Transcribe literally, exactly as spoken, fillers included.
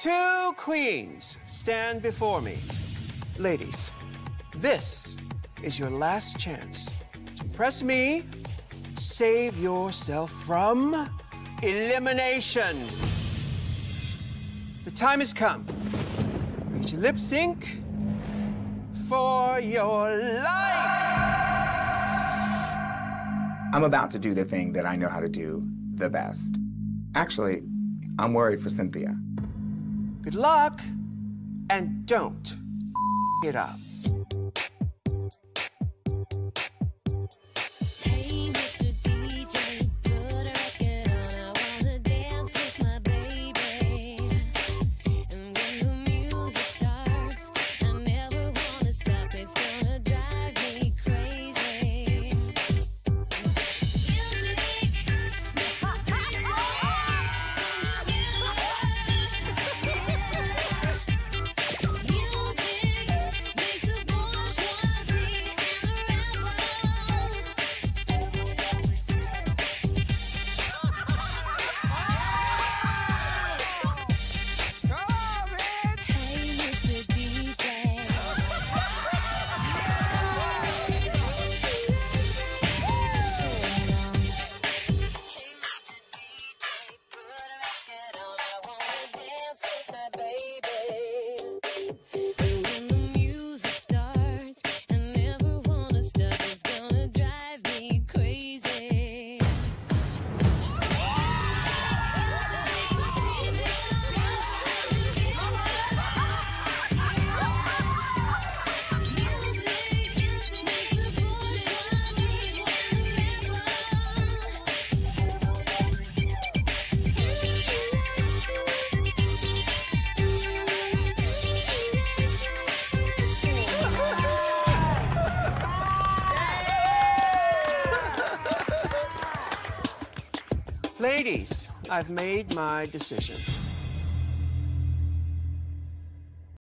Two queens stand before me. Ladies, this is your last chance to impress me. Save yourself from elimination. The time has come. Need you lip sync for your life. I'm about to do the thing that I know how to do the best. Actually, I'm worried for Cynthia. Good luck, and don't it up. Ladies, I've made my decision.